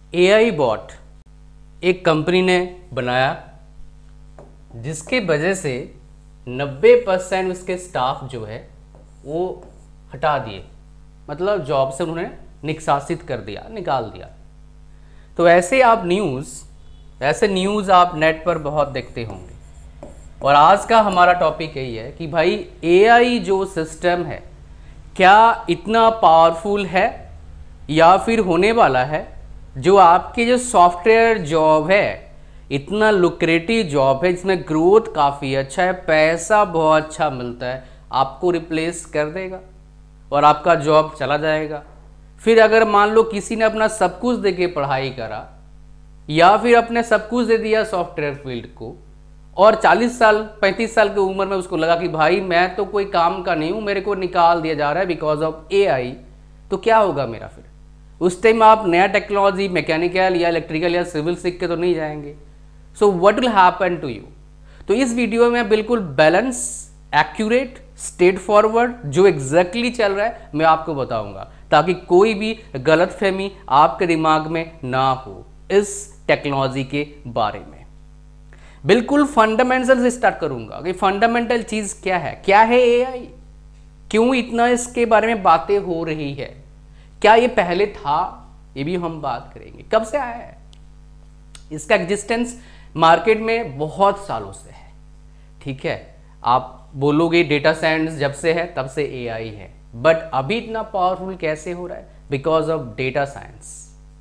AI bot एक company ने बनाया जिसके वजह से 90% उसके स्टाफ जो है वो हटा दिए, मतलब जॉब से उन्होंने निष्कासित कर दिया, निकाल दिया। तो ऐसे न्यूज़ आप नेट पर बहुत देखते होंगे। और आज का हमारा टॉपिक यही है कि भाई एआई जो सिस्टम है क्या इतना पावरफुल है या फिर होने वाला है, जो आपके जो सॉफ्टवेयर जॉब है, इतना लुक्रेटिव जॉब है जिसमें ग्रोथ काफ़ी अच्छा है, पैसा बहुत अच्छा मिलता है, आपको रिप्लेस कर देगा और आपका जॉब चला जाएगा। फिर अगर मान लो किसी ने अपना सब कुछ दे के पढ़ाई करा या फिर अपने सब कुछ दे दिया सॉफ्टवेयर फील्ड को और 40 साल 35 साल की उम्र में उसको लगा कि भाई मैं तो कोई काम का नहीं हूँ, मेरे को निकाल दिया जा रहा है बिकॉज ऑफ एआई, तो क्या होगा मेरा फिर? उस टाइम आप नया टेक्नोलॉजी मैकेनिकल या इलेक्ट्रिकल या सिविल सीख के तो नहीं जाएंगे। So what will happen to you? तो इस वीडियो में बिल्कुल बैलेंस, एक्यूरेट, स्ट्रेट फॉरवर्ड जो एग्जैक्टली चल रहा है मैं आपको बताऊंगा, ताकि कोई भी गलतफहमी आपके दिमाग में ना हो इस टेक्नोलॉजी के बारे में। बिल्कुल फंडामेंटल से स्टार्ट करूंगा कि फंडामेंटल चीज क्या है एआई, क्यों इतना इसके बारे में बातें हो रही है, क्या ये पहले था, ये भी हम बात करेंगे। कब से आया है? इसका एग्जिस्टेंस मार्केट में बहुत सालों से है, ठीक है। आप बोलोगे डेटा साइंस जब से है तब से एआई है, बट अभी इतना पावरफुल कैसे हो रहा है? Because of data science.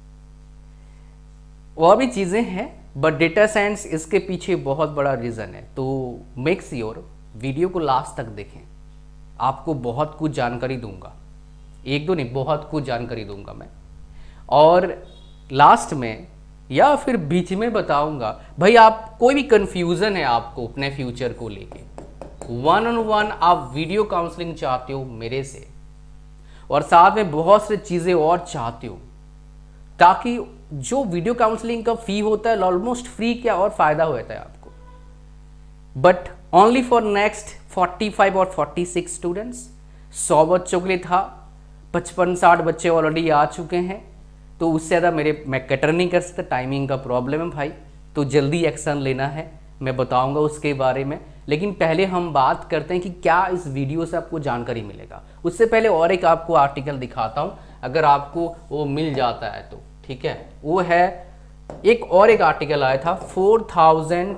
और भी चीजें हैं बट डेटा साइंस इसके पीछे बहुत बड़ा रीजन है। तो मेक श्योर वीडियो को लास्ट तक देखें, आपको बहुत कुछ जानकारी दूंगा, एक दो नहीं बहुत कुछ जानकारी दूंगा मैं। और लास्ट में या फिर बीच में बताऊंगा भाई आप कोई भी कंफ्यूजन है आपको अपने फ्यूचर को लेके, 1-on-1 आप वीडियो काउंसलिंग चाहते हो मेरे से, और साथ में बहुत सारी चीजें और चाहते हो, ताकि जो वीडियो काउंसलिंग का फी होता है ऑलमोस्ट फ्री, क्या और फायदा होता है आपको, बट ओनली फॉर नेक्स्ट 45 और 46 स्टूडेंट्स। 100 बच्चों के लिए था, 55-60 बच्चे ऑलरेडी आ चुके हैं, तो उससे ज़्यादा मैं कैटर नहीं कर सकता, टाइमिंग का प्रॉब्लम है भाई, तो जल्दी एक्शन लेना है, मैं बताऊंगा उसके बारे में। लेकिन पहले हम बात करते हैं कि क्या इस वीडियो से आपको जानकारी मिलेगा। उससे पहले और एक आपको आर्टिकल दिखाता हूं, अगर आपको वो मिल जाता है तो ठीक है। वो है एक आर्टिकल आया था, 4000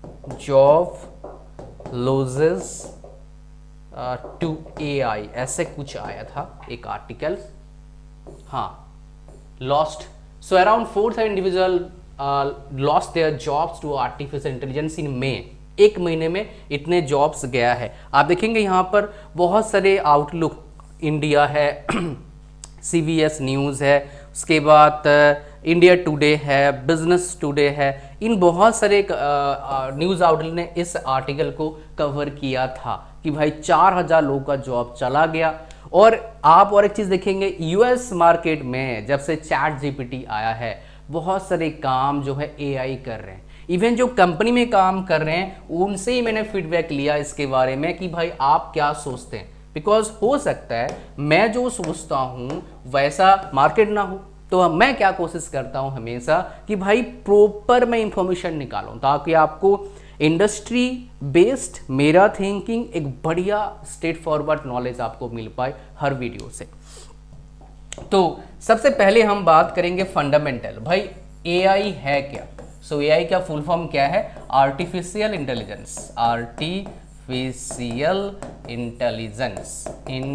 जॉब लॉसेस टू एआई, ऐसे कुछ आया था एक आर्टिकल। हाँ, lost, so around 4000 individual lost their jobs to artificial intelligence in May. एक महीने में इतने जॉब्स गया है। आप देखेंगे यहाँ पर बहुत सारे आउटलुक इंडिया है, CBS न्यूज़ है, उसके बाद इंडिया टुडे है, बिजनेस टुडे है, इन बहुत सारे न्यूज़ आउटलेट ने इस आर्टिकल को कवर किया था कि भाई 4000 लोगों का जॉब चला गया। और आप और एक चीज़ देखेंगे, US मार्केट में जब से चैट GPT आया है, बहुत सारे काम जो है एआई कर रहे हैं। इवन जो कंपनी में काम कर रहे हैं उनसे ही मैंने फीडबैक लिया इसके बारे में कि भाई आप क्या सोचते हैं, बिकॉज हो सकता है मैं जो सोचता हूँ वैसा मार्केट ना हो। तो मैं क्या कोशिश करता हूँ हमेशा कि भाई प्रॉपर मैं इंफॉर्मेशन निकालूं, ताकि आपको इंडस्ट्री बेस्ड मेरा थिंकिंग एक बढ़िया स्ट्रेट फॉरवर्ड नॉलेज आपको मिल पाए हर वीडियो से। तो सबसे पहले हम बात करेंगे फंडामेंटल, भाई एआई है क्या। सो एआई का फुल फॉर्म क्या है? आर्टिफिशियल इंटेलिजेंस, आर्टिफिशियल इंटेलिजेंस,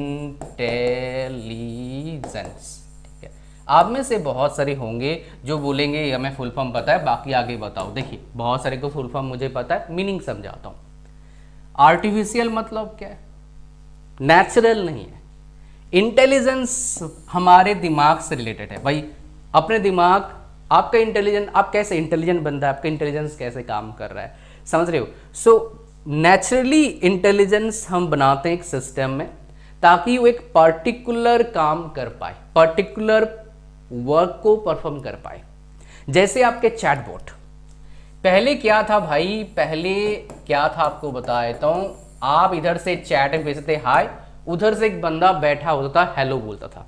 ठीक है। आप में से बहुत सारे होंगे जो बोलेंगे हमें फुल फॉर्म पता है, बाकी आगे बताओ। देखिए बहुत सारे को फुल फॉर्म मुझे पता है, मीनिंग समझाता हूं। आर्टिफिशियल मतलब क्या है? नेचुरल नहीं है। इंटेलिजेंस हमारे दिमाग से रिलेटेड है भाई, अपने दिमाग, आपका इंटेलिजेंस, आप कैसे इंटेलिजेंट बनता है, आपका इंटेलिजेंस कैसे काम कर रहा है, समझ रहे हो। सो नेचुरली इंटेलिजेंस हम बनाते हैं एक सिस्टम में, ताकि वो एक पर्टिकुलर काम कर पाए, पर्टिकुलर वर्क को परफॉर्म कर पाए। जैसे आपके चैटबॉट, पहले क्या था भाई, पहले क्या था आपको बता देता हूं। आप इधर से चैट में भेजते हाय, उधर से एक बंदा बैठा होता था हेलो बोलता था।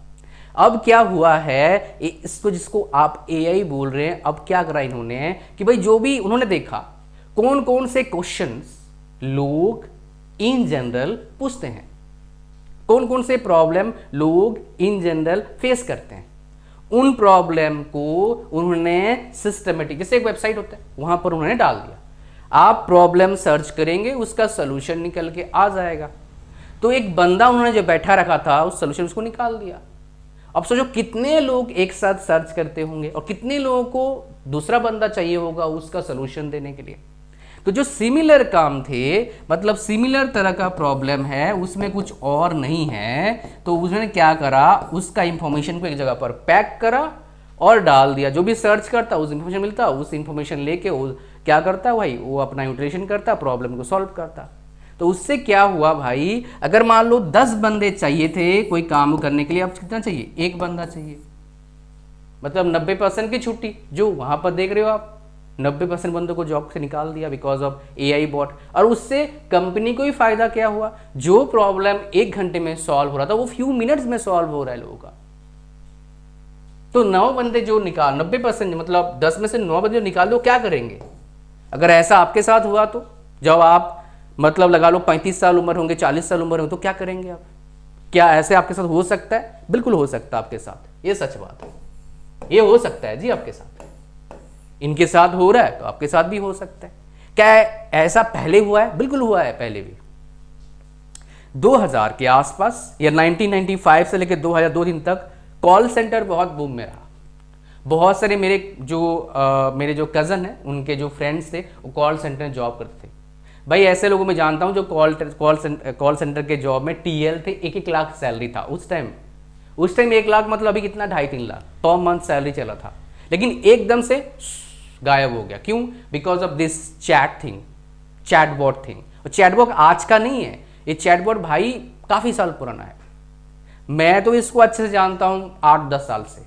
अब क्या हुआ है, इसको जिसको आप एआई बोल रहे हैं, अब क्या करा इन्होंने कि भाई जो भी उन्होंने देखा कौन कौन से क्वेश्चंस लोग इन जनरल पूछते हैं, कौन कौन से प्रॉब्लम लोग इन जनरल फेस करते हैं, उन प्रॉब्लम को उन्होंने सिस्टमेटिक, जैसे एक वेबसाइट होता है वहां पर उन्होंने डाल दिया, आप प्रॉब्लम सर्च करेंगे उसका सोल्यूशन निकल के आ जाएगा। तो एक बंदा उन्होंने जो बैठा रखा था उस सोल्यूशन उसको निकाल दिया। अब सोचो कितने लोग एक साथ सर्च करते होंगे और कितने लोगों को दूसरा बंदा चाहिए होगा उसका सोल्यूशन देने के लिए। तो जो सिमिलर काम थे, मतलब सिमिलर तरह का प्रॉब्लम है, उसमें कुछ और नहीं है, तो उसने क्या करा, उसका इंफॉर्मेशन को एक जगह पर पैक करा और डाल दिया। जो भी सर्च करता उस इंफॉर्मेशन मिलता, उस इंफॉर्मेशन लेके वो क्या करता भाई, वो अपना यूटिलाइजेशन करता, प्रॉब्लम को सॉल्व करता। तो उससे क्या हुआ भाई, अगर मान लो 10 बंदे चाहिए थे कोई काम करने के लिए, अब कितना चाहिए, एक बंदा चाहिए, मतलब 90% की छुट्टी। जो वहां पर देख रहे हो आप, 90% बंदों को जॉब से निकाल दिया बिकॉज ऑफ एआई बॉट। और उससे कंपनी को ही फायदा क्या हुआ, जो प्रॉब्लम 1 घंटे में सॉल्व हो रहा था वो फ्यू मिनट्स में सॉल्व हो रहा है लोगों का। तो 9 बंदे जो निकाल, 90% मतलब 10 में से 9 बंदे जो निकाल दो, क्या करेंगे अगर ऐसा आपके साथ हुआ? तो जब आप मतलब लगा लो 35 साल उम्र होंगे, 40 साल उम्र होंगे, तो क्या करेंगे आप? क्या ऐसे आपके साथ हो सकता है? बिल्कुल हो सकता है आपके साथ, ये सच बात है, ये हो सकता है जी आपके साथ। इनके साथ हो रहा है तो आपके साथ भी हो सकता है। क्या ऐसा पहले हुआ है? बिल्कुल हुआ है पहले भी। 2000 के आसपास या 1995 से लेकर 2002 तक कॉल सेंटर बहुत बूम में रहा। बहुत सारे मेरे जो कज़न हैं, उनके जो फ्रेंड्स थे वो कॉल सेंटर में जॉब करते थे। भाई ऐसे लोगों में जानता हूं जो कॉल सेंटर के जॉब में टीएल थे, 1-1 लाख सैलरी था उस टाइम 1 लाख मतलब अभी कितना, 2.5-3 लाख पर मंथ सैलरी चला था। लेकिन एकदम से गायब हो गया। क्यों? Because of this chatbot thing. और चैटबॉट आज का नहीं है, ये चैटबॉट भाई काफी साल पुराना है। मैं तो इसको अच्छे से जानता हूं 8-10 साल से।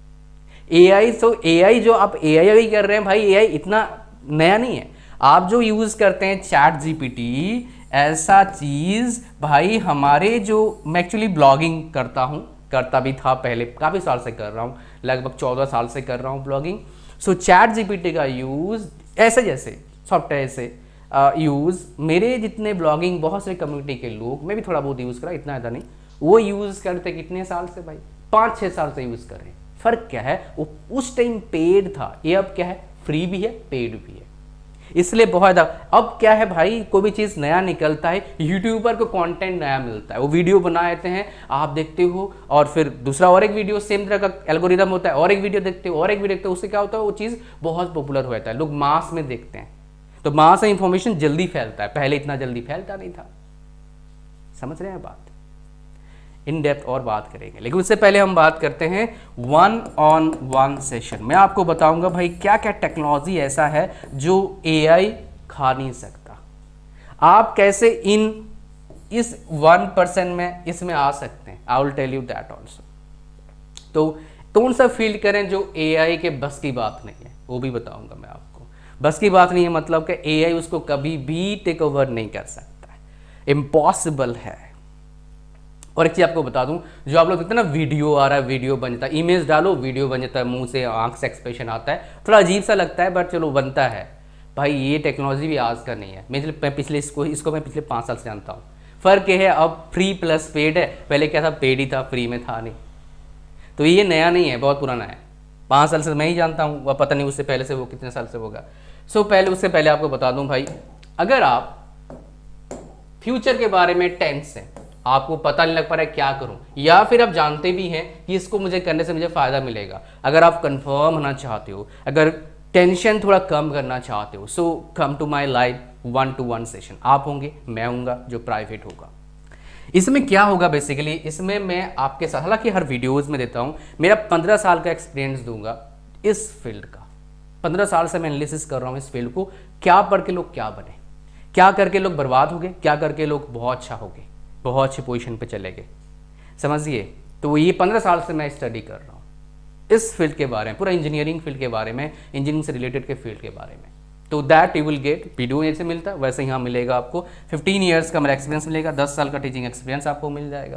एआई जो आप एआई कर रहे हैं भाई, एआई इतना नया नहीं है। आप जो यूज करते हैं चैट जीपीटी, ऐसा चीज भाई हमारे जो, मैं एक्चुअली ब्लॉगिंग करता भी था पहले, काफी साल से कर रहा हूं, लगभग 14 साल से कर रहा हूं ब्लॉगिंग। सो चैट जीपीटी का यूज ऐसे जैसे सॉफ्टवेयर से यूज मेरे जितने ब्लॉगिंग बहुत से कम्युनिटी के लोग, मैं भी थोड़ा बहुत यूज करा, इतना ज़्यादा नहीं, वो यूज करते कितने साल से भाई, 5-6 साल से यूज कर रहे हैं। फर्क क्या है, वो उस टाइम पेड था, ये अब क्या है, फ्री भी है पेड भी है, इसलिए बहुत ज़्यादा। अब क्या है भाई, कोई भी चीज़ नया निकलता है, यूट्यूबर को कंटेंट नया मिलता है, वो वीडियो बना देते हैं, आप देखते हो, और फिर दूसरा और एक वीडियो सेम तरह का एल्गोरिदम होता है, और एक वीडियो देखते हो, और एक वीडियो देखते हो, उससे क्या होता है, वो चीज़ बहुत पॉपुलर हो जाता है, लोग मास में देखते हैं, तो मास में इंफॉर्मेशन जल्दी फैलता है, पहले इतना जल्दी फैलता नहीं था। समझ रहे हैं बात? इन डेप्थ और बात करेंगे, लेकिन उससे पहले हम बात करते हैं 1-on-1 सेशन। मैं आपको बताऊंगा भाई क्या क्या टेक्नोलॉजी ऐसा है जो एआई खा नहीं सकता, आप कैसे इस 1% में इसमें आ सकते हैं। I will tell you that also. तो कौन सा फील्ड करें जो एआई के बस की बात नहीं है, वो भी बताऊंगा मैं आपको। बस की बात नहीं है मतलब कि एआई उसको कभी भी टेक ओवर नहीं कर सकता है, इम्पॉसिबल है। और एक चीज आपको बता दूं, जो आप लोग देखते हैं ना, वीडियो आ रहा है, वीडियो बन जाता है, इमेज डालो वीडियो बन जाता है, मुंह से आंख से एक्सप्रेशन आता है, थोड़ा अजीब सा लगता है बट चलो बनता है भाई। ये टेक्नोलॉजी भी आज का नहीं है, मैं पिछले इसको मैं पिछले 5 साल से जानता हूँ। फर्क ये है, अब फ्री प्लस पेड है, पहले क्या था, पेड ही था, फ्री में था नहीं। तो ये नया नहीं है, बहुत पुराना है, 5 साल से मैं ही जानता हूँ, वह पता नहीं उससे पहले से वो कितने साल से होगा। उससे पहले आपको बता दूं भाई, अगर आप फ्यूचर के बारे में टेंस हैं, आपको पता नहीं लग पा रहा है क्या करूं, या फिर आप जानते भी हैं कि इसको मुझे करने से मुझे फायदा मिलेगा, अगर आप कंफर्म होना चाहते हो, अगर टेंशन थोड़ा कम करना चाहते हो, so come to my live 1-to-1 session. आप होंगे, मैं होऊंगा, जो प्राइवेट होगा। इसमें क्या होगा बेसिकली, इसमें मैं आपके साथ, हालांकि हर वीडियोज में देता हूं, मेरा 15 साल का एक्सपीरियंस दूंगा इस फील्ड का। 15 साल से मैं एनालिसिस कर रहा हूं इस फील्ड को, क्या पढ़ के लोग क्या बने, क्या करके लोग बर्बाद हो गए, क्या करके लोग बहुत अच्छा हो गए, बहुत अच्छी पोजीशन पे चले गए, समझिए। तो ये 15 साल से मैं स्टडी कर रहा हूँ इस फील्ड के बारे में, पूरा इंजीनियरिंग फील्ड के बारे में, इंजीनियरिंग से रिलेटेड के फील्ड के बारे में। तो that you will get, video जैसे मिलता है वैसे यहाँ मिलेगा आपको 15 ईयर्स का मेरा एक्सपीरियंस मिलेगा, 10 साल का टीचिंग एक्सपीरियंस आपको मिल जाएगा,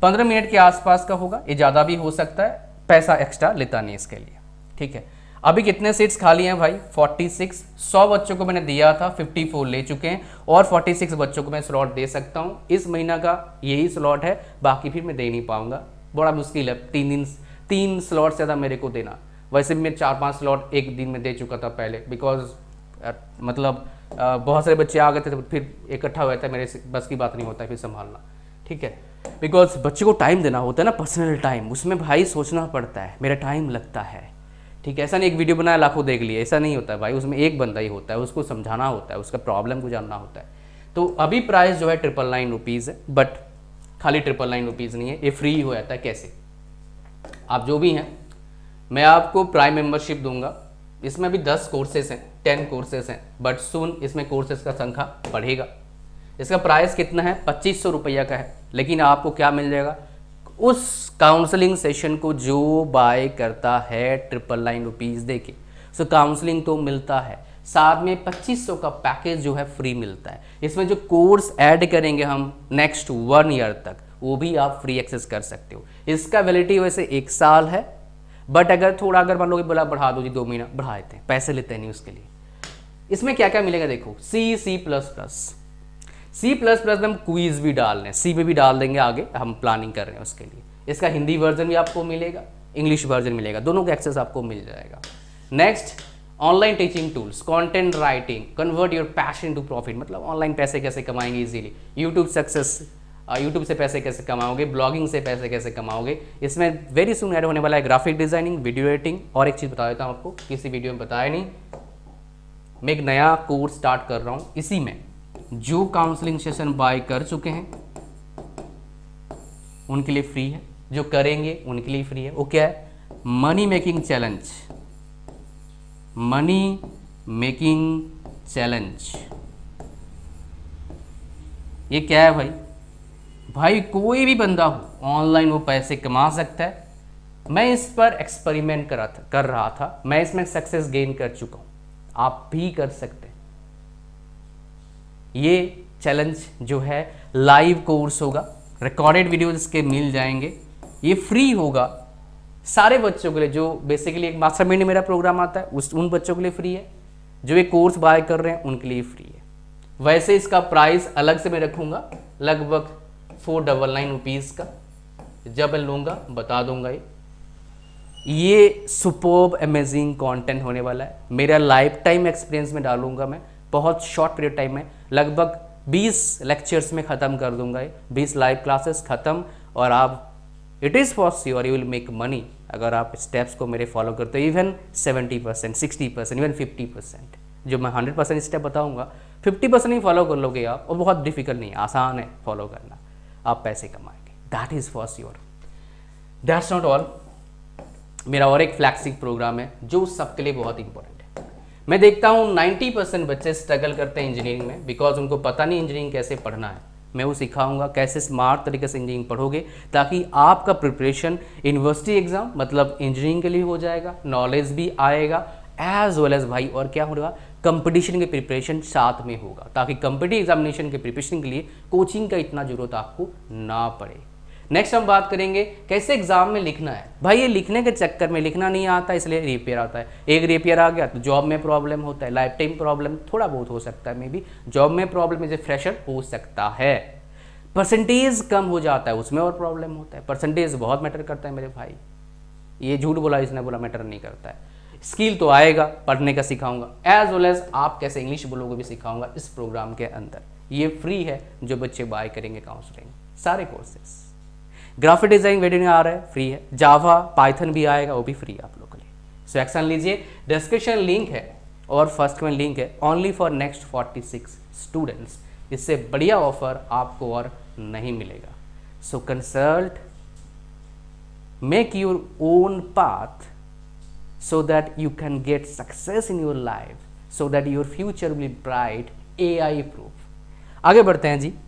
15 मिनट के आसपास का होगा, ये ज़्यादा भी हो सकता है, पैसा एक्स्ट्रा लेता नहीं इसके लिए, ठीक है। अभी कितने सीट्स खाली हैं भाई? 46। 100 बच्चों को मैंने दिया था, 54 ले चुके हैं और 46 बच्चों को मैं स्लॉट दे सकता हूँ। इस महीना का यही स्लॉट है, बाकी फिर मैं दे नहीं पाऊंगा, बड़ा मुश्किल है 3 स्लॉट ज़्यादा मेरे को देना। वैसे भी मैं 4-5 स्लॉट एक दिन में दे चुका था पहले, बिकॉज मतलब बहुत सारे बच्चे आ गए थे तो फिर इकट्ठा हुआ था, मेरे बस की बात नहीं होता है फिर संभालना, ठीक है। बिकॉज बच्चे को टाइम देना होता है ना, पर्सनल टाइम, उसमें भाई सोचना पड़ता है, मेरा टाइम लगता है, ठीक है। ऐसा नहीं एक वीडियो बनाया लाखों देख लिए, ऐसा नहीं होता है भाई, उसमें एक बंदा ही होता है, उसको समझाना होता है, उसका प्रॉब्लम को जानना होता है। तो अभी प्राइस जो है 999 रुपीज़ है, बट खाली 999 रुपीज़ नहीं है, ये फ्री हो जाता है। कैसे? आप जो भी हैं, मैं आपको प्राइम मेंबरशिप दूंगा, इसमें अभी 10 कोर्सेस हैं, 10 कोर्सेस हैं, बट सुन इसमें कोर्सेस का संख्या बढ़ेगा। इसका प्राइस कितना है? 2500 रुपया का है, लेकिन आपको क्या मिल जाएगा? उस काउंसलिंग सेशन को जो बाय करता है 999 रुपीज़ दे के, सो काउंसलिंग तो मिलता है, साथ में 2500 का पैकेज जो है फ्री मिलता है। इसमें जो कोर्स ऐड करेंगे हम नेक्स्ट 1 ईयर तक, वो भी आप फ्री एक्सेस कर सकते हो। इसका वैलिडिटी वैसे 1 साल है, बट अगर थोड़ा अगर मान लो कि बोला बढ़ा दो जी 2 महीना, बढ़ा देते हैं, पैसे लेते हैं नहीं उसके लिए। इसमें क्या क्या मिलेगा देखो, C++ में हम क्विज भी डाल रहे हैं, सी में भी डाल देंगे, आगे हम प्लानिंग कर रहे हैं उसके लिए। इसका हिंदी वर्जन भी आपको मिलेगा, इंग्लिश वर्जन मिलेगा, दोनों का एक्सेस आपको मिल जाएगा। Next, online teaching tools, content writing, convert your passion to profit, मतलब ऑनलाइन पैसे कैसे कमाएंगे इजीली, यूट्यूब से पैसे कैसे कमाओगे, ब्लॉगिंग से पैसे कैसे कमाओगे। इसमें वेरी सुन ऐड होने वाला है ग्राफिक डिजाइनिंग, वीडियो एडिटिंग, और एक चीज़ बता देता हूँ आपको, किसी वीडियो में बताया नहीं, मैं एक नया कोर्स स्टार्ट कर रहा हूँ। इसी में जो काउंसलिंग सेशन बाय कर चुके हैं उनके लिए फ्री है, जो करेंगे उनके लिए फ्री है। वो क्या है? Money making challenge, money making challenge. ये क्या है भाई? भाई कोई भी बंदा हो ऑनलाइन वो पैसे कमा सकता है। मैं इस पर एक्सपेरिमेंट कर रहा था, मैं इसमें सक्सेस गेन कर चुका हूँ, आप भी कर सकते हैं। ये चैलेंज जो है लाइव कोर्स होगा, रिकॉर्डेड वीडियोज इसके मिल जाएंगे, ये फ्री होगा सारे बच्चों के लिए। जो बेसिकली एक मास्टरमाइंड मेरा प्रोग्राम आता है उन बच्चों के लिए फ्री है, जो ये कोर्स बाय कर रहे हैं उनके लिए फ्री है। वैसे इसका प्राइस अलग से मैं रखूंगा, लगभग 499 रुपीज़ का, जब मैं लूँगा बता दूंगा। ये सुपर्ब अमेजिंग कंटेंट होने वाला है, मेरा लाइफ टाइम एक्सपीरियंस में डालूंगा मैं, बहुत शॉर्ट पीरियड टाइम में, लगभग 20 लेक्चर्स में ख़त्म कर दूंगा, 20 लाइव क्लासेस ख़त्म। और आप it is for sure you will make money अगर आप स्टेप्स को मेरे फॉलो करते हो। इवन 70%, 60%, इवन 50%, जो मैं 100% स्टेप बताऊंगा 50% ही फॉलो कर लोगे आप, और बहुत डिफिकल्ट नहीं है, आसान है फॉलो करना, आप पैसे कमाएंगे, that is for sure. That's not all, मेरा और एक फ्लैगशिप प्रोग्राम है जो सबके लिए बहुत इंपॉर्टेंट है। मैं देखता हूँ 90% बच्चे स्ट्रगल करते हैं इंजीनियरिंग में, बिकॉज उनको पता नहीं इंजीनियरिंग कैसे पढ़ना है। मैं वो सिखाऊंगा कैसे स्मार्ट तरीके से इंजीनियरिंग पढ़ोगे, ताकि आपका प्रिपरेशन यूनिवर्सिटी एग्जाम मतलब इंजीनियरिंग के लिए हो जाएगा, नॉलेज भी आएगा एज वेल एज भाई, और क्या होगा, कंपटीशन के प्रिपरेशन साथ में होगा, ताकि कंपटीटिव एग्जामिनेशन के प्रिपरेशन के लिए कोचिंग का इतना जरूरत आपको ना पड़े। नेक्स्ट हम बात करेंगे कैसे एग्जाम में लिखना है। भाई ये लिखने के चक्कर में लिखना नहीं आता, इसलिए रिपेयर आता है। एक रिपेयर आ गया तो जॉब में प्रॉब्लम होता है, लाइफ टाइम प्रॉब्लम थोड़ा बहुत हो सकता है, मे बी जॉब में प्रॉब्लम एज ए फ्रेशर हो सकता है। परसेंटेज कम हो जाता है, उसमें और प्रॉब्लम होता है। परसेंटेज बहुत मैटर करता है मेरे भाई, ये झूठ बोला इसने बोला मैटर नहीं करता है। स्किल तो आएगा, पढ़ने का सिखाऊंगा, एज वेल एज आप कैसे इंग्लिश बोलोगे भी सिखाऊंगा इस प्रोग्राम के अंदर। ये फ्री है, जो बच्चे बाय करेंगे काउंसलिंग, सारे कोर्सेस। ग्राफिक डिजाइनिंग वीडियो आ रहा है, फ्री है। जावा पाइथन भी आएगा, वो भी फ्री है आप लोगों के लिए। सो एक्शन लीजिए, डिस्क्रिप्शन लिंक है और फर्स्ट में लिंक है, ओनली फॉर नेक्स्ट 46 स्टूडेंट्स। इससे बढ़िया ऑफर आपको और नहीं मिलेगा। So consult, make your own path so that you can get success in your life, so that your future will be bright, AI proof। आगे बढ़ते हैं जी।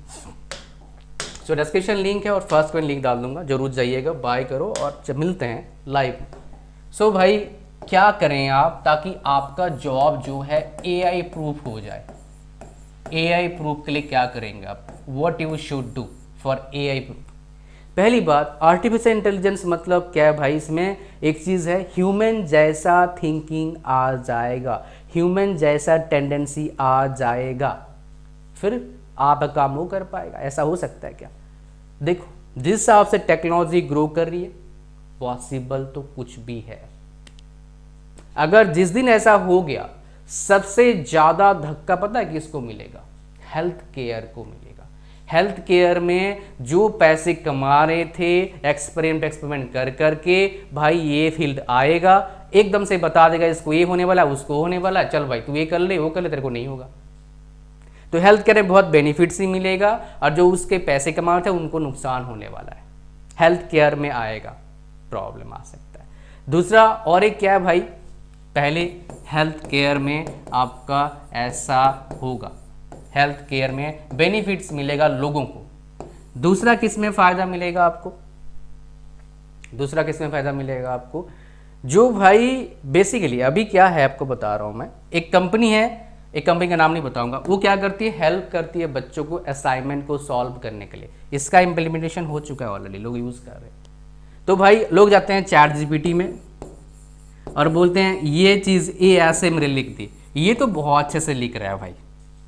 सो डिस्क्रिप्शन लिंक है और फर्स्ट में लिंक डाल दूंगा, जरूर जाइएगा, बाय करो और जब मिलते हैं लाइव। सो भाई क्या करें आप, ताकि आपका जॉब जो है AI प्रूफ हो जाए। AI प्रूफ के लिए क्या करेंगे आप, what you should do for AI proof. पहली बात, आर्टिफिशियल इंटेलिजेंस मतलब क्या है भाई, इसमें एक चीज़ है, ह्यूमन जैसा थिंकिंग आ जाएगा, ह्यूमन जैसा टेंडेंसी आ जाएगा, फिर आप काम वो कर पाएगा। ऐसा हो सकता है क्या? देखो जिस हिसाब से टेक्नोलॉजी ग्रो कर रही है, पॉसिबल तो कुछ भी है। अगर जिस दिन ऐसा हो गया, सबसे ज्यादा धक्का पता है किसको मिलेगा? हेल्थ केयर को मिलेगा। हेल्थ केयर में जो पैसे कमा रहे थे एक्सपेरिमेंट कर करके, भाई ये फील्ड आएगा, एकदम से बता देगा इसको ये होने वाला है, उसको होने वाला है, चल भाई तू ये कर ले वो कर ले, तेरे को नहीं होगा। तो हेल्थ केयर में बहुत बेनिफिट्स ही मिलेगा, और जो उसके पैसे कमा रहे थे उनको नुकसान होने वाला है। हेल्थ केयर में आएगा, प्रॉब्लम आ सकता है। दूसरा और एक क्या है भाई, पहले हेल्थ केयर में आपका ऐसा होगा, हेल्थ केयर में बेनिफिट्स मिलेगा लोगों को। दूसरा किस में फायदा मिलेगा आपको? दूसरा किस में फायदा मिलेगा आपको? जो भाई बेसिकली अभी क्या है आपको बता रहा हूं मैं, एक कंपनी है, एक कंपनी का नाम नहीं बताऊंगा, वो क्या करती है, हेल्प करती है बच्चों को असाइनमेंट को सॉल्व करने के लिए। इसका इम्प्लीमेंटेशन हो चुका है ऑलरेडी, लोग यूज कर रहे हैं। तो भाई लोग जाते हैं चैट जीपीटी में और बोलते हैं ये चीज ये ऐसे मेरे लिख दी, ये तो बहुत अच्छे से लिख रहा है भाई।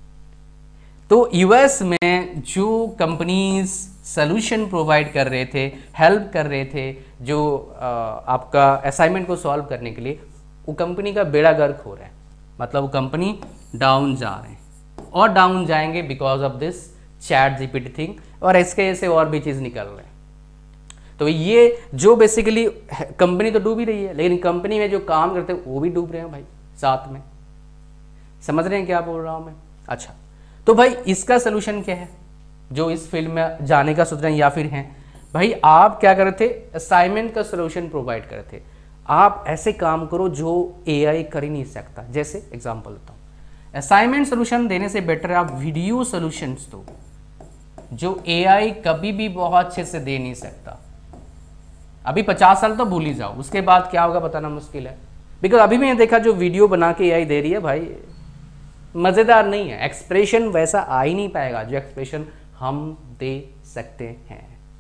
तो यूएस में जो कंपनीज सॉल्यूशन प्रोवाइड कर रहे थे, हेल्प कर रहे थे जो आपका असाइनमेंट को सॉल्व करने के लिए, वो कंपनी का बेड़ा गर्क हो रहा है, मतलब वो कंपनी डाउन जा रहे हैं और डाउन जाएंगे because of this chat GPT thing, और इसके ऐसे और भी चीज़ निकल रहे हैं। तो ये जो बेसिकली कंपनी तो डूब ही रही है, लेकिन कंपनी में जो काम करते हैं वो भी डूब रहे हैं भाई साथ में। समझ रहे हैं क्या बोल रहा हूँ मैं? अच्छा, तो भाई इसका सोल्यूशन क्या है? जो इस फील्ड में जाने का सोच रहे हैं या फिर हैं, भाई आप क्या कर रहे थे, असाइनमेंट का सोल्यूशन प्रोवाइड कर रहे थे। आप ऐसे काम करो जो एआई कर ही नहीं सकता। जैसे एग्जांपल देता हूँ, असाइनमेंट सोल्यूशन देने से बेटर है आप वीडियो सॉल्यूशंस दो, जो एआई कभी भी बहुत अच्छे से दे नहीं सकता। अभी 50 साल तो भूल ही जाओ, उसके बाद क्या होगा बताना मुश्किल है। बिकॉज अभी मैंने देखा जो वीडियो बना के एआई दे रही है भाई, मज़ेदार नहीं है, एक्सप्रेशन वैसा आ ही नहीं पाएगा जो एक्सप्रेशन हम दे सकते हैं।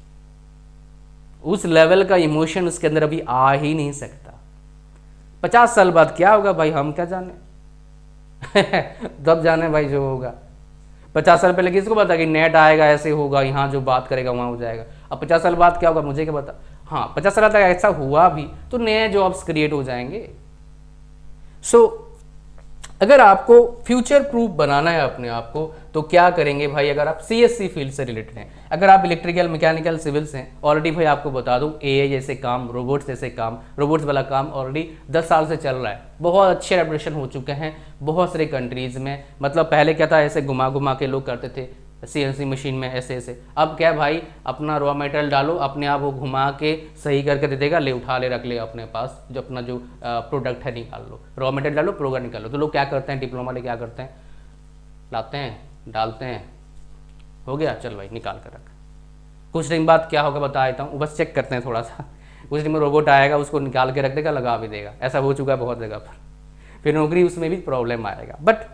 उस लेवल का इमोशन उसके अंदर अभी आ ही नहीं सकता। 50 साल बाद क्या होगा भाई हम क्या जाने तब जाने भाई जो होगा। 50 साल पहले किसको पता कि नेट आएगा ऐसे होगा, यहाँ जो बात करेगा वहाँ हो जाएगा। अब 50 साल बाद क्या होगा मुझे क्या पता। हाँ 50 साल तक ऐसा हुआ भी तो नए जॉब्स क्रिएट हो जाएंगे। सो अगर आपको फ्यूचर प्रूफ बनाना है अपने आप को तो क्या करेंगे भाई, अगर आप सीएससी फील्ड से रिलेटेड हैं, अगर आप इलेक्ट्रिकल मैकेनिकल सिविल से हैं, ऑलरेडी भाई आपको बता दूं एआई जैसे काम, रोबोट्स जैसे काम, रोबोट्स वाला काम ऑलरेडी 10 साल से चल रहा है। बहुत अच्छे रेपुटेशन हो चुके हैं बहुत सारे कंट्रीज में। मतलब पहले क्या था, ऐसे घुमा घुमा के लोग करते थे सीएनसी मशीन में ऐसे ऐसे। अब क्या भाई, अपना रॉ मटेरियल डालो, अपने आप वो घुमा के सही करके दे देगा, ले उठा ले रख ले अपने पास, जो अपना जो प्रोडक्ट है निकाल लो, रॉ मटेरियल डालो प्रोडक्ट निकालो। तो लोग क्या करते हैं, डिप्लोमा वाले क्या करते हैं, लाते हैं डालते हैं, हो गया चल भाई निकाल कर रख। कुछ दिन बाद क्या होगा बता देता हूँ, बस चेक करते हैं थोड़ा सा। कुछ दिन में रोबोट आएगा, उसको निकाल के रख देगा, लगा भी देगा। ऐसा हो चुका है बहुत जगह पर। फिर नौकरी उसमें भी प्रॉब्लम आएगा, बट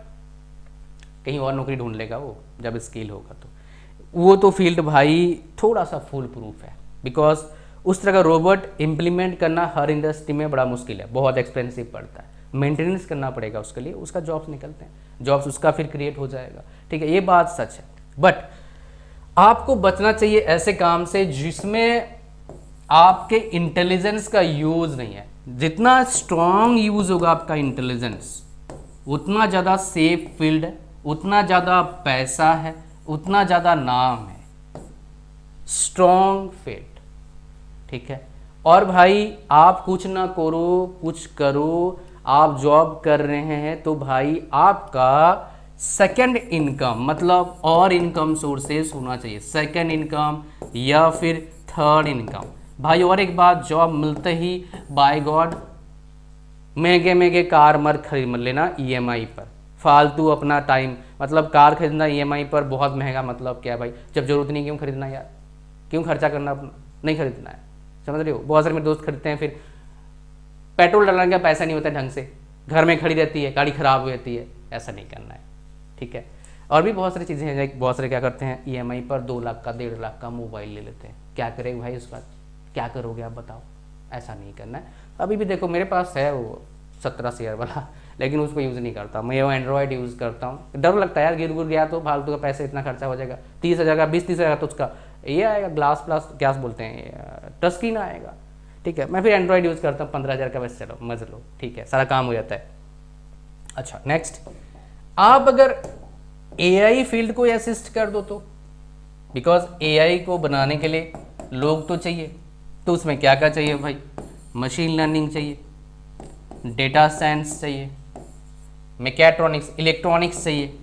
कहीं और नौकरी ढूंढ लेगा वो जब स्किल होगा। तो वो तो फील्ड भाई थोड़ा सा फुल प्रूफ है, बिकॉज उस तरह का रोबोट इम्प्लीमेंट करना हर इंडस्ट्री में बड़ा मुश्किल है, बहुत एक्सपेंसिव पड़ता है, मेंटेनेंस करना पड़ेगा उसके लिए, उसका जॉब्स निकलते हैं, जॉब्स उसका फिर क्रिएट हो जाएगा। ठीक है, ये बात सच है। बट आपको बचना चाहिए ऐसे काम से जिसमें आपके इंटेलिजेंस का यूज नहीं है। जितना स्ट्रॉन्ग यूज होगा आपका इंटेलिजेंस, उतना ज़्यादा सेफ फील्ड है, उतना ज़्यादा पैसा है, उतना ज़्यादा नाम है। स्ट्रॉन्ग फील्ड, ठीक है। और भाई आप कुछ ना करो कुछ करो, आप जॉब कर रहे हैं तो भाई आपका सेकंड इनकम मतलब और इनकम सोर्सेस होना चाहिए, सेकंड इनकम या फिर थर्ड इनकम। भाई और एक बात, जॉब मिलते ही बाय गॉड महंगे महंगे कार मत खरीद लेना ईएमआई पर, फालतू अपना टाइम। मतलब कार खरीदना ईएमआई पर बहुत महंगा, मतलब क्या भाई, जब जरूरत नहीं क्यों खरीदना यार, क्यों खर्चा करना, अपना नहीं खरीदना है। समझ रहे हो, बहुत सारे मेरे दोस्त खरीदते हैं, फिर पेट्रोल डालने का पैसा नहीं होता ढंग से, घर में खड़ी रहती है, गाड़ी खराब हो जाती है। ऐसा नहीं करना है, ठीक है। और भी बहुत सारी चीज़ें हैं, बहुत सारे क्या करते हैं ईएमआई पर 2 लाख का 1.5 लाख का मोबाइल ले लेते हैं। क्या करेगा भाई उसका, क्या करोगे आप बताओ, ऐसा नहीं करना है। अभी भी देखो मेरे पास है वो 17 शेयर वाला, लेकिन उसको यूज़ नहीं करता मैं, वो एंड्रॉयड यूज़ करता हूँ। डर लगता है यार गिर गुर गया तो फालतू का पैसे इतना खर्चा हो जाएगा, 30,000 का 20-30,000 तो उसका ये आएगा, ग्लास प्लास क्या बोलते हैं, टच स्क्रीन आएगा। ठीक है, मैं फिर एंड्रॉयड यूज़ करता हूँ, 15,000 का बस, चलो मज लो, ठीक है, सारा काम हो जाता है। अच्छा नेक्स्ट, आप अगर AI फील्ड को असिस्ट कर दो तो, बिकॉज AI को बनाने के लिए लोग तो चाहिए, तो उसमें क्या क्या चाहिए भाई, मशीन लर्निंग चाहिए, डेटा साइंस चाहिए, मैकेट्रॉनिक्स इलेक्ट्रॉनिक्स चाहिए,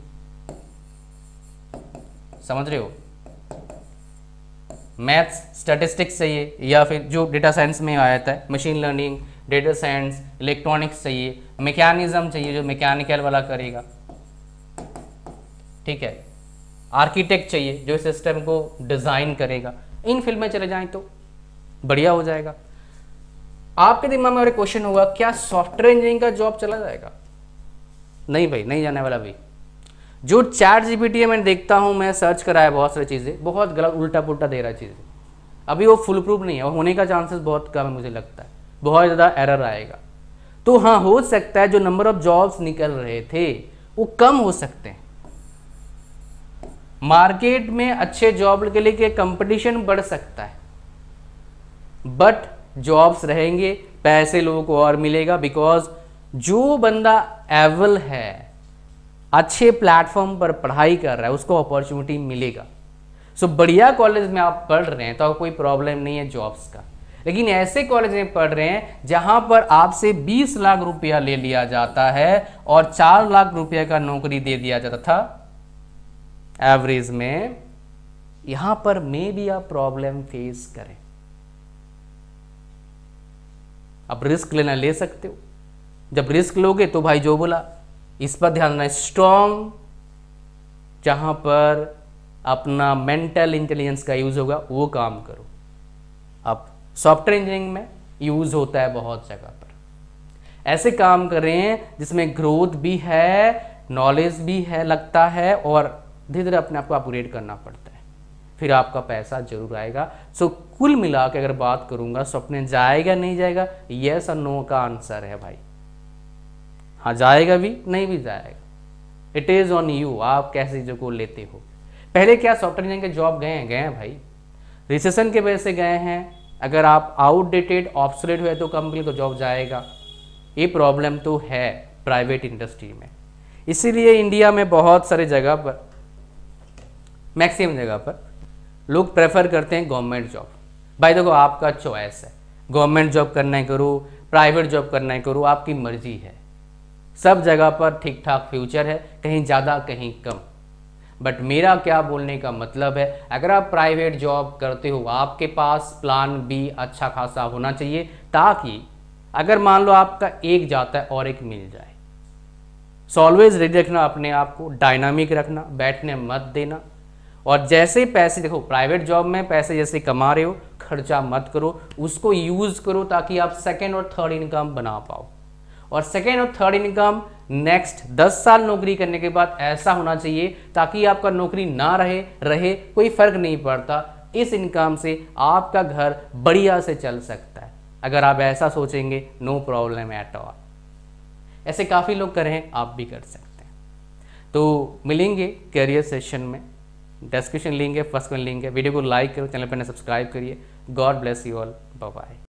समझ रहे हो, मैथ्स स्टैटिस्टिक्स चाहिए, या फिर जो डेटा साइंस में आ जाता है machine learning, data science, electronics चाहिए, मैकेनिज्म चाहिए जो मैकेनिकल वाला करेगा, ठीक है, आर्किटेक्ट चाहिए जो सिस्टम को डिज़ाइन करेगा। इन फील्ड में चले जाएं तो बढ़िया हो जाएगा। आपके दिमाग में और क्वेश्चन होगा क्या सॉफ्टवेयर इंजीनियरिंग का जॉब चला जाएगा? नहीं भाई, नहीं जाने वाला भाई। जो चैट जीपीटी मैंने देखता हूं, मैं सर्च कराया बहुत सारी चीज़ें, बहुत गलत उल्टा पुल्टा दे रहा है चीज़ें, अभी वो फुल प्रूफ नहीं है, और होने का चांसेस बहुत कम है, मुझे लगता है बहुत ज़्यादा एरर आएगा। तो हाँ, हो सकता है जो नंबर ऑफ जॉब्स निकल रहे थे वो कम हो सकते हैं, मार्केट में अच्छे जॉब के लिए कंपटीशन बढ़ सकता है, बट जॉब्स रहेंगे, पैसे लोगों को और मिलेगा, बिकॉज जो बंदा एबल है, अच्छे प्लेटफॉर्म पर पढ़ाई कर रहा है, उसको अपॉर्चुनिटी मिलेगा। सो बढ़िया कॉलेज में आप पढ़ रहे हैं तो कोई प्रॉब्लम नहीं है जॉब्स का, लेकिन ऐसे कॉलेज में पढ़ रहे हैं जहां पर आपसे 20 लाख रुपया ले लिया जाता है और 4 लाख रुपया का नौकरी दे दिया जाता था एवरेज में, यहां पर मे भी आप प्रॉब्लम फेस करें। आप रिस्क लेना ले सकते हो, जब रिस्क लोगे तो भाई जो बोला इस पर ध्यान देना, स्ट्रॉन्ग जहां पर अपना मेंटल इंटेलिजेंस का यूज होगा वो काम करो। अब सॉफ्टवेयर इंजीनियरिंग में यूज होता है बहुत जगह पर, ऐसे काम कर रहे हैं जिसमें ग्रोथ भी है, नॉलेज भी है लगता है, और धीरे धीरे अपने आप को अपग्रेड करना पड़ता है, फिर आपका पैसा जरूर आएगा। सो कुल मिला के अगर बात करूंगा सपने जाएगा नहीं जाएगा, यस और नो का आंसर है भाई। हाँ जाएगा भी, नहीं भी जाएगा, इट इज ऑन यू, आप कैसे चीजों को लेते हो। पहले क्या सॉफ्टवेयर इंजीनियरिंग के जॉब गए हैं भाई, रिसेशन के वजह से गए हैं, अगर आप आउटडेटेड ऑब्सोलेट हुए तो कंपनी को जॉब जाएगा, ये प्रॉब्लम तो है प्राइवेट इंडस्ट्री में। इसीलिए इंडिया में बहुत सारे जगह पर, मैक्सिमम जगह पर लोग प्रेफर करते हैं गवर्नमेंट जॉब। भाई देखो आपका चॉइस है, गवर्नमेंट जॉब करना है करो, प्राइवेट जॉब करना है करो, आपकी मर्जी है। सब जगह पर ठीक ठाक फ्यूचर है, कहीं ज़्यादा कहीं कम, बट मेरा क्या बोलने का मतलब है, अगर आप प्राइवेट जॉब करते हो आपके पास प्लान बी अच्छा खासा होना चाहिए, ताकि अगर मान लो आपका एक जाता है और एक मिल जाए। सो ऑलवेज रेडी रखना अपने आप को, डायनामिक रखना, बैठने मत देना। और जैसे पैसे देखो प्राइवेट जॉब में पैसे जैसे कमा रहे हो खर्चा मत करो, उसको यूज करो ताकि आप सेकेंड और थर्ड इनकम बना पाओ। और सेकेंड और थर्ड इनकम नेक्स्ट 10 साल नौकरी करने के बाद ऐसा होना चाहिए ताकि आपका नौकरी ना रहे कोई फर्क नहीं पड़ता, इस इनकम से आपका घर बढ़िया से चल सकता है। अगर आप ऐसा सोचेंगे नो प्रॉब्लम एट ऑल, ऐसे काफ़ी लोग कर रहे हैं, आप भी कर सकते हैं। तो मिलेंगे करियर सेशन में, डिस्क्रिप्शन लिंक है, फर्स्ट में लिंक है, वीडियो को लाइक करो, चैनल पर सब्सक्राइब करिए। God bless you all, bye bye.